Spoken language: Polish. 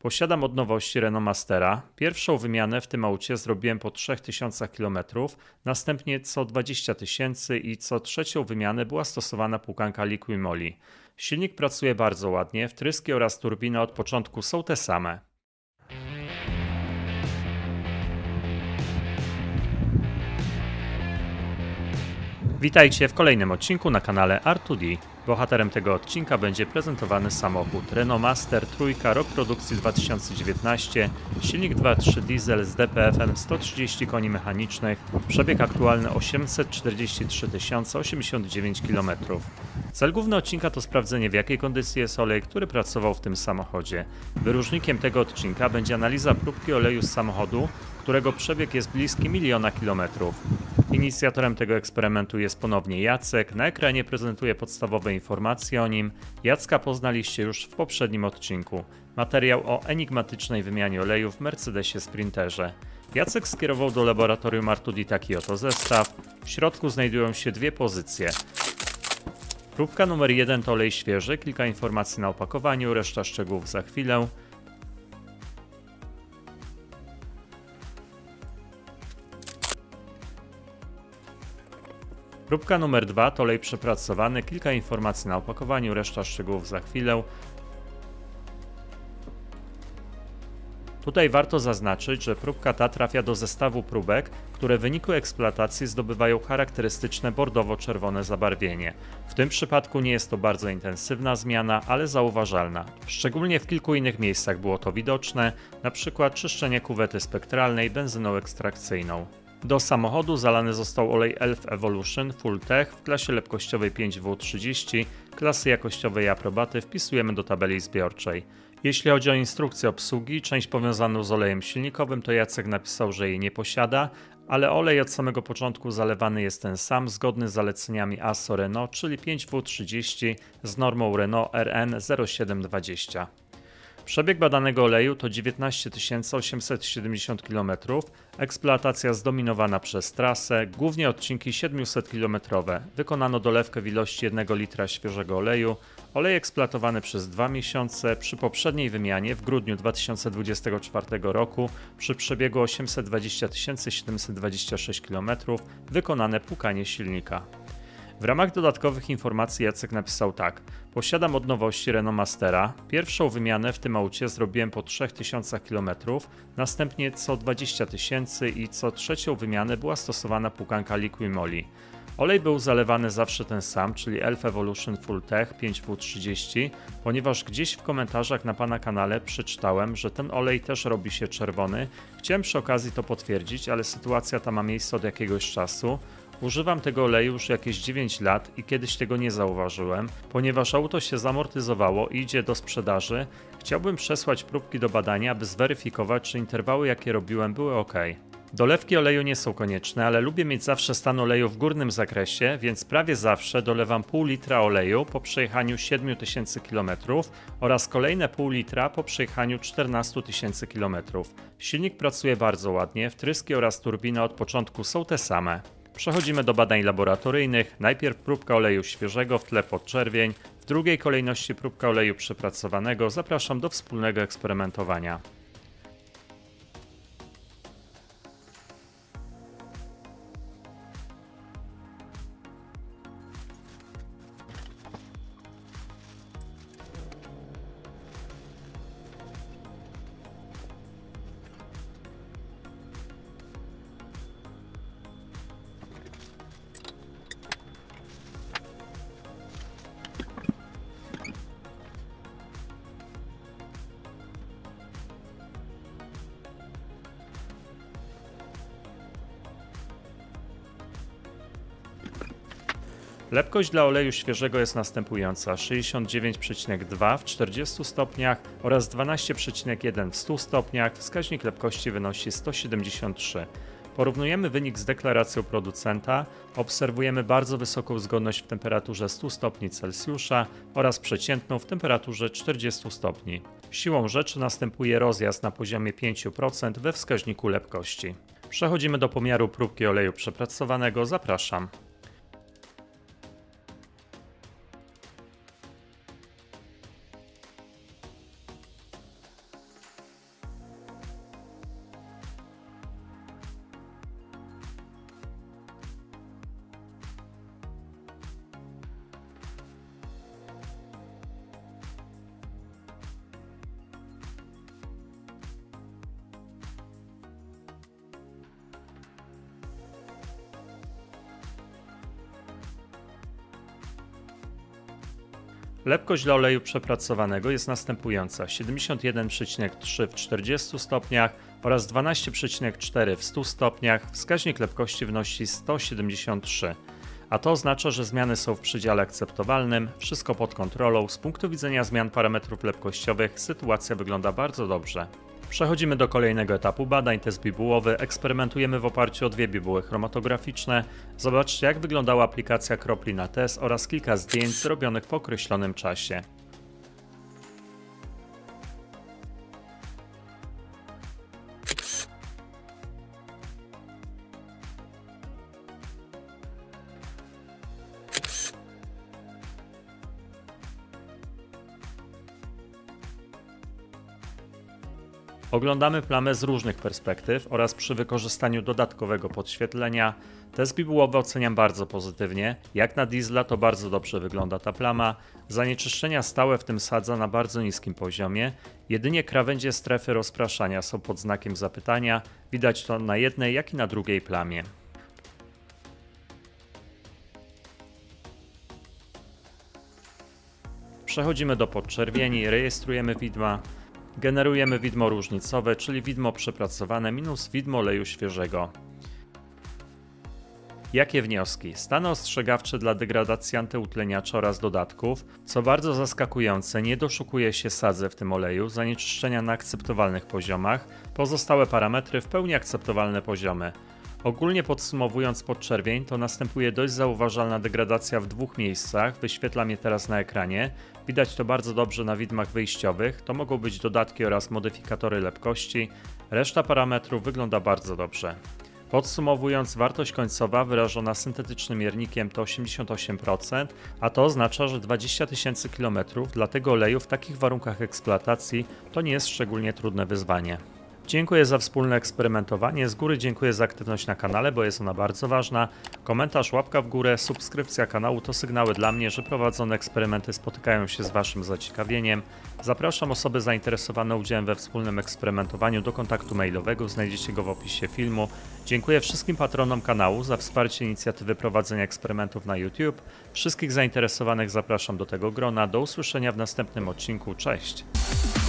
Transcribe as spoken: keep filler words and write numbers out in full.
Posiadam od nowości Renault Mastera. Pierwszą wymianę w tym aucie zrobiłem po trzech tysiącach kilometrów, następnie co dwadzieścia tysięcy i co trzecią wymianę była stosowana płukanka Liqui-Moly. Silnik pracuje bardzo ładnie, wtryski oraz turbina od początku są te same. Witajcie w kolejnym odcinku na kanale R dwa D. Bohaterem tego odcinka będzie prezentowany samochód Renault Master trójka, rok produkcji dwa tysiące dziewiętnasty, silnik dwa przecinek trzy diesel z D P F-em sto trzydzieści koni mechanicznych, przebieg aktualny osiemset czterdzieści trzy tysiące osiemdziesiąt dziewięć kilometrów. Cel główny odcinka to sprawdzenie, w jakiej kondycji jest olej, który pracował w tym samochodzie. Wyróżnikiem tego odcinka będzie analiza próbki oleju z samochodu, którego przebieg jest bliski miliona kilometrów. Inicjatorem tego eksperymentu jest ponownie Jacek. Na ekranie prezentuję podstawowe informacje o nim. Jacka poznaliście już w poprzednim odcinku. Materiał o enigmatycznej wymianie oleju w Mercedesie Sprinterze. Jacek skierował do laboratorium R dwa D taki oto zestaw. W środku znajdują się dwie pozycje. Próbka numer jeden to olej świeży, kilka informacji na opakowaniu, reszta szczegółów za chwilę. Próbka numer dwa to olej przepracowany, kilka informacji na opakowaniu, reszta szczegółów za chwilę. Tutaj warto zaznaczyć, że próbka ta trafia do zestawu próbek, które w wyniku eksploatacji zdobywają charakterystyczne bordowo-czerwone zabarwienie. W tym przypadku nie jest to bardzo intensywna zmiana, ale zauważalna. Szczególnie w kilku innych miejscach było to widoczne, np. czyszczenie kuwety spektralnej benzyną ekstrakcyjną. Do samochodu zalany został olej Elf Evolution Full Tech w klasie lepkościowej pięć W trzydzieści, klasy jakościowej aprobaty wpisujemy do tabeli zbiorczej. Jeśli chodzi o instrukcję obsługi, część powiązaną z olejem silnikowym, to Jacek napisał, że jej nie posiada, ale olej od samego początku zalewany jest ten sam, zgodny z zaleceniami A S O Renault, czyli pięć W trzydzieści z normą Renault R N zero siedem dwadzieścia. Przebieg badanego oleju to dziewiętnaście tysięcy osiemset siedemdziesiąt kilometrów, eksploatacja zdominowana przez trasę, głównie odcinki siedemset kilometrowe. Wykonano dolewkę w ilości jednego litra świeżego oleju. Olej eksploatowany przez dwa miesiące, przy poprzedniej wymianie w grudniu dwa tysiące dwudziestego czwartego roku przy przebiegu osiemset dwadzieścia tysięcy siedemset dwadzieścia sześć kilometrów wykonane płukanie silnika. W ramach dodatkowych informacji Jacek napisał tak. Posiadam od nowości Renault Mastera. Pierwszą wymianę w tym aucie zrobiłem po trzech tysiącach kilometrów, następnie co dwadzieścia tysięcy i co trzecią wymianę była stosowana płukanka Liqui-Moly. Olej był zalewany zawsze ten sam, czyli Elf Evolution Full Tech pięć W trzydzieści, ponieważ gdzieś w komentarzach na pana kanale przeczytałem, że ten olej też robi się czerwony. Chciałem przy okazji to potwierdzić, ale sytuacja ta ma miejsce od jakiegoś czasu. Używam tego oleju już jakieś dziewięć lat i kiedyś tego nie zauważyłem. Ponieważ auto się zamortyzowało i idzie do sprzedaży, chciałbym przesłać próbki do badania, aby zweryfikować, czy interwały jakie robiłem były ok. Dolewki oleju nie są konieczne, ale lubię mieć zawsze stan oleju w górnym zakresie, więc prawie zawsze dolewam pół litra oleju po przejechaniu siedem tysięcy kilometrów oraz kolejne pół litra po przejechaniu czternaście tysięcy kilometrów. Silnik pracuje bardzo ładnie, wtryski oraz turbina od początku są te same. Przechodzimy do badań laboratoryjnych. Najpierw próbka oleju świeżego w tle podczerwień, w drugiej kolejności próbka oleju przepracowanego. Zapraszam do wspólnego eksperymentowania. Lepkość dla oleju świeżego jest następująca: sześćdziesiąt dziewięć przecinek dwa w czterdziestu stopniach oraz dwanaście przecinek jeden w stu stopniach. Wskaźnik lepkości wynosi sto siedemdziesiąt trzy. Porównujemy wynik z deklaracją producenta, obserwujemy bardzo wysoką zgodność w temperaturze stu stopni Celsjusza oraz przeciętną w temperaturze czterdziestu stopni. Siłą rzeczy następuje rozjazd na poziomie pięć procent we wskaźniku lepkości. Przechodzimy do pomiaru próbki oleju przepracowanego. Zapraszam. Lepkość dla oleju przepracowanego jest następująca: siedemdziesiąt jeden przecinek trzy w czterdziestu stopniach oraz dwanaście przecinek cztery w stu stopniach. Wskaźnik lepkości wynosi sto siedemdziesiąt trzy. A to oznacza, że zmiany są w przedziale akceptowalnym, wszystko pod kontrolą. Z punktu widzenia zmian parametrów lepkościowych sytuacja wygląda bardzo dobrze. Przechodzimy do kolejnego etapu badań, test bibułowy. Eksperymentujemy w oparciu o dwie bibuły chromatograficzne. Zobaczcie, jak wyglądała aplikacja kropli na test oraz kilka zdjęć zrobionych po określonym czasie. Oglądamy plamę z różnych perspektyw oraz przy wykorzystaniu dodatkowego podświetlenia. Test bibułowy oceniam bardzo pozytywnie. Jak na diesla to bardzo dobrze wygląda ta plama. Zanieczyszczenia stałe w tym sadza na bardzo niskim poziomie. Jedynie krawędzie strefy rozpraszania są pod znakiem zapytania. Widać to na jednej, jak i na drugiej plamie. Przechodzimy do podczerwieni, rejestrujemy widma. Generujemy widmo różnicowe, czyli widmo przepracowane minus widmo oleju świeżego. Jakie wnioski? Stany ostrzegawcze dla degradacji antyutleniacza oraz dodatków. Co bardzo zaskakujące, nie doszukuje się sadze w tym oleju, zanieczyszczenia na akceptowalnych poziomach, pozostałe parametry w pełni akceptowalne poziomy. Ogólnie podsumowując podczerwień, to następuje dość zauważalna degradacja w dwóch miejscach, wyświetlam je teraz na ekranie. Widać to bardzo dobrze na widmach wyjściowych, to mogą być dodatki oraz modyfikatory lepkości. Reszta parametrów wygląda bardzo dobrze. Podsumowując, wartość końcowa wyrażona syntetycznym miernikiem to osiemdziesiąt osiem procent, a to oznacza, że dwadzieścia tysięcy kilometrów dla tego oleju w takich warunkach eksploatacji to nie jest szczególnie trudne wyzwanie. Dziękuję za wspólne eksperymentowanie, z góry dziękuję za aktywność na kanale, bo jest ona bardzo ważna. Komentarz, łapka w górę, subskrypcja kanału to sygnały dla mnie, że prowadzone eksperymenty spotykają się z Waszym zaciekawieniem. Zapraszam osoby zainteresowane udziałem we wspólnym eksperymentowaniu do kontaktu mailowego, znajdziecie go w opisie filmu. Dziękuję wszystkim patronom kanału za wsparcie inicjatywy prowadzenia eksperymentów na YouTube. Wszystkich zainteresowanych zapraszam do tego grona. Do usłyszenia w następnym odcinku. Cześć!